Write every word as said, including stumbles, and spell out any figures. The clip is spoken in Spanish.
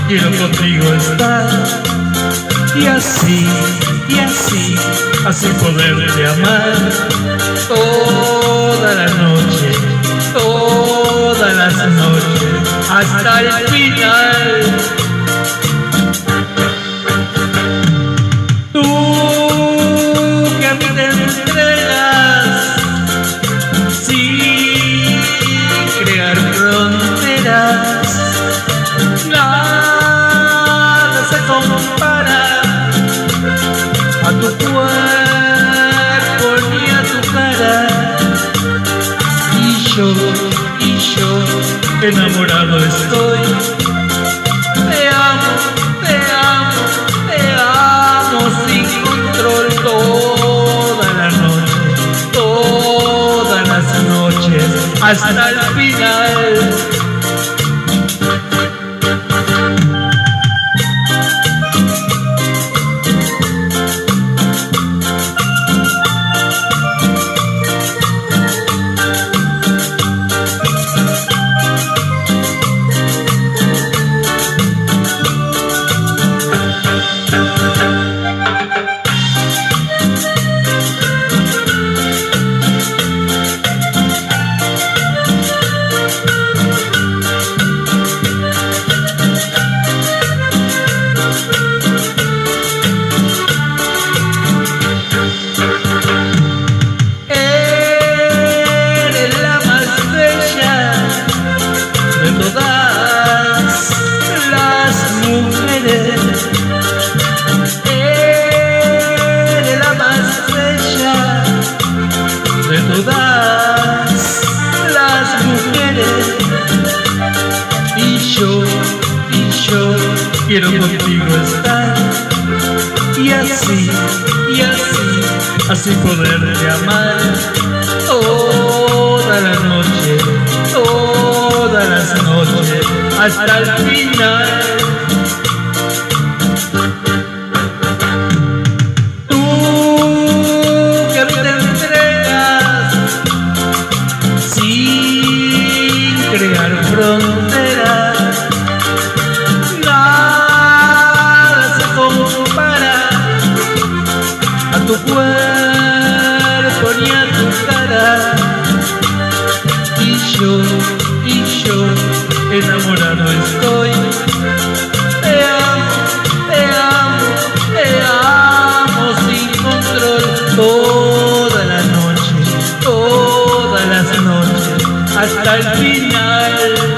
quiero contigo estar, y así, y así, así poderte amar toda la noche, todas las noches, hasta el final. Tú que a mí te entregas sin crear fronteras, nada se compara a tu cuerpo ni a tu cara. Y yo, y yo, enamorado estoy. Te amo, te amo, te amo sin control toda la noche, todas las noches, hasta el final. Todas las mujeres, y yo, y yo quiero contigo estar, y así, y así, así poderte amar toda la noche, todas las noches, hasta el final. Crear fronteras, nada se compara a tu cuerpo ni a tu cara. Y yo, y yo, enamorado estoy. Te amo, te amo, te amo sin control toda la noche, todas las noches, hasta el final.